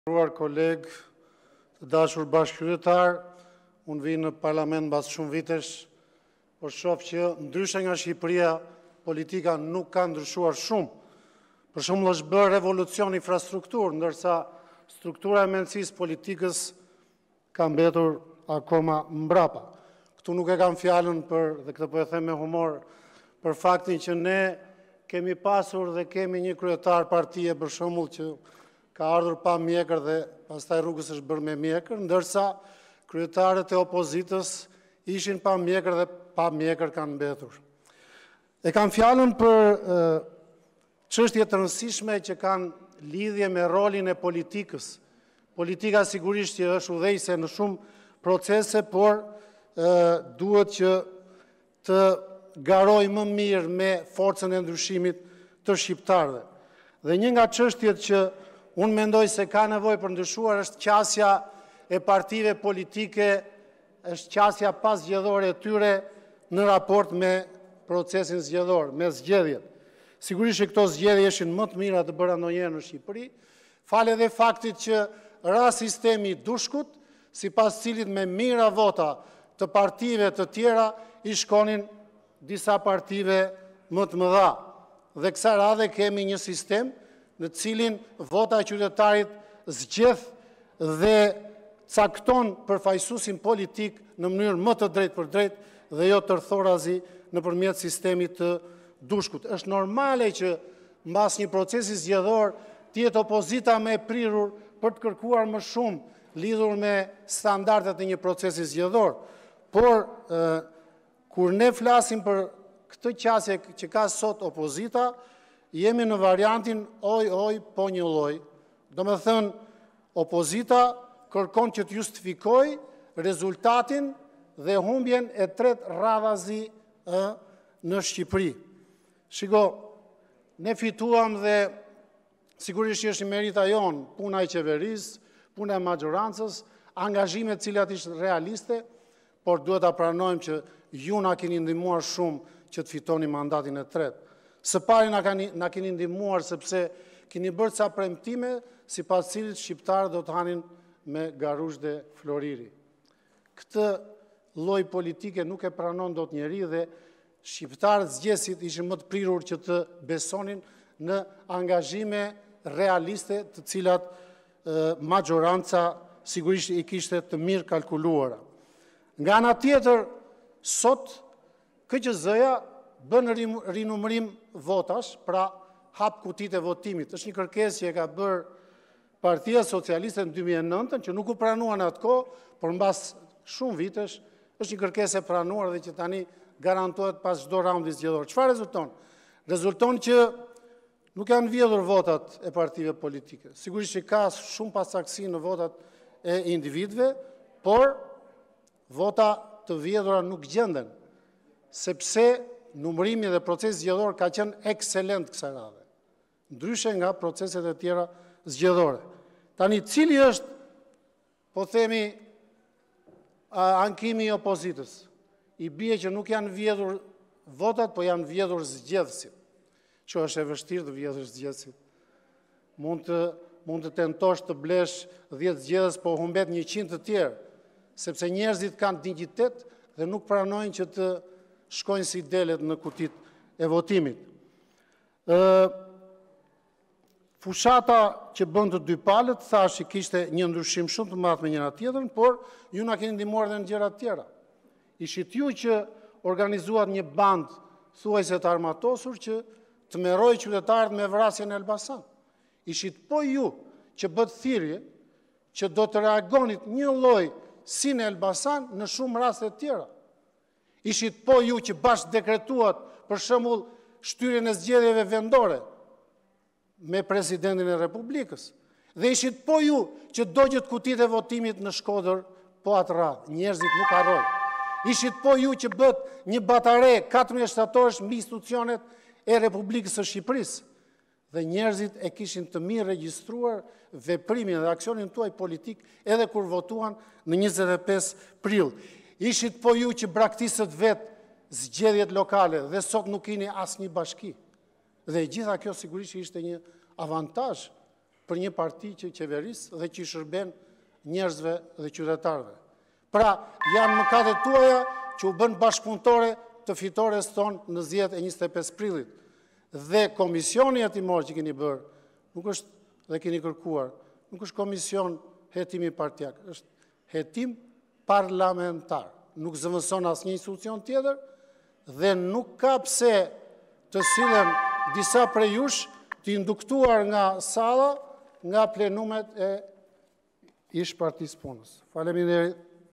Koleg, të dashur bashkëkryetar, unë vi në parlament mbas shumë vitesh, por shoh që ndryshe nga Shqipëria, politika nuk ka ndryshuar shumë. Për shembull është bërë revolucion infrastrukturë, ndërsa struktura e mendësisë politikës ka mbetur akoma mbrapa. Këtu nuk e kam fjalën dhe këtë po e them me humor, për faktin që ne kemi pasur dhe kemi një kryetar partie për shembull që ka ardhur pa mjekër dhe pastaj rrugës është bërë me mjekër, ndërsa kryetarët e opozitës ishin pa mjekër dhe pa mjekër kanë mbetur. E kam fjalën për çështje të rëndësishme që kanë lidhje me rolin e politikës. Politika sigurisht që është udhëheqëse në shumë procese, por duhet që të garoj më mirë me forcën e ndryshimit të shqiptarëve. Dhe një nga çështjet që unë mendoj se ka nevojë për ndryshuar është qasja e partive politike, është qasja pas zgjedhore e tyre në raport me procesin zgjedhor, me zgjedhjet. Sigurisht që këto zgjedhje ishin më të mira të bëra ndonjëherë në Shqipëri, fal edhe faktit që ra sistemi i dushkut, sipas cilit me mira vota të partive të tjera i shkonin disa partive më të mëdha. Dhe kësaj radhe kemi një sistem në cilin vota e qytetarit zgjedh dhe cakton përfaqësuesin politik në mënyrë më të drejtë për drejtë dhe jo tërthorazi nëpërmjet sistemit të dushkut. Është normale që mbas një procesi zgjedhor të jetë opozita më e prirur për të kërkuar më shumë lidhur me standardet e një procesi zgjedhor. Por kur ne flasim për këtë qasje që ka sot opozita, jemi në variantin oj, po një lloj. Do me thënë, opozita kërkon që të justifikoj rezultatin dhe humbjen e tret radhazi në Shqipëri. Shiko, ne fituam dhe sigurisht është merita jonë, puna e qeverisë, puna e majorancës, angazhimet cilat ishte realiste, por duhet ta pranojmë që ju na keni ndihmuar shumë që të fitoni mandatin e tretë. Së pari na keni ndihmuar sepse keni bërë ca premtime sipas cilit shqiptarët do të hanin me garush dhe floriri. Këtë lloj politike nuk e pranon dot njeri dhe shqiptarët zgjesit ishin më të prirur që të besonin në angazhime realiste të cilat majoranca sigurisht i kishte të mirë kalkuluara. Nga ana tjetër, sot KQZ-ja bën rinumërim votash, pra hap kutitë e votimit. Është një kërkesë që e ka bërë Partia Socialiste në 2009, që nuk u pranuan atkoh, por mbas shumë vitesh është një kërkesë e pranuar dhe që tani garantohet pas çdo raundi zgjedhor. Çfarë rezulton? Rezulton që nuk janë vjedhur votat e partive politike. Sigurisht që ka shumë pasaktësi në votat e individëve, por vota të vjedhura nuk gjenden, sepse numërimi dhe procesi zgjedhor ka qenë ekselent kësaj radhe, ndryshe nga proceset e tjera zgjedhore. Tani, cili është, po themi, ankimi i opozitës? I bie që nuk janë vjedhur votat, po janë vjedhur zgjedhësit. Që është e vështirë të vjedhur zgjedhësit. Mund të tentosh të blesh 10 zgjedhës, po humbet 100 të tjerë, sepse njerëzit kanë dignitet dhe nuk pranojnë që të shkojnë si delet në kutit e votimit. Fushata që bën të dy palët, thash që kishte një ndryshim shumë të madh me njëra tjetrën, por ju na keni ndihmuar edhe në gjëra të tjera. Ishit ju që organizuat një band thuajse të armatosur që të merroi qytetarët me vrasjen e Elbasan. Ishit po ju që bët thirrje që do të reagonit një lloj si në Elbasan në shumë raste të tjera. Ishit po ju që bashkë dekretuat për shembull shtyrjen e zgjedhjeve vendore me presidentin e Republikës. Dhe ishit po ju që dogjët kutitë e votimit në Shkodër po atë radhë. Njerëzit nuk harrojnë. Ishit po ju që bët një batare 14 shtatorësh mbi institucionet e Republikës së Shqipërisë. Dhe njerëzit e kishin të mirë regjistruar veprimin dhe aksionin tuaj politik edhe kur votuan në 25 prill. Ishit po ju që braktisët vetë zgjedhjet lokale dhe sot nuk keni asnjë bashki. Dhe gjitha kjo sigurisht ishte një avantazh për një parti që qeverisë dhe që i shërben njerëzve dhe qytetarëve. Pra, janë mëkatet tuaja që u bën bashkëpunëtore të fitores tonë në zgjedhjet e 25 prillit. Dhe komisioni hetimor që keni bërë, nuk është dhe keni kërkuar, nuk është komision hetimi partijak, është hetim parlamentar. Nuk zëvendëson asnjë institucion tjetër dhe nuk ka pse të sillen disa prej jush të induktuar nga salla, nga plenumet e ish partisë punës. Faleminderit.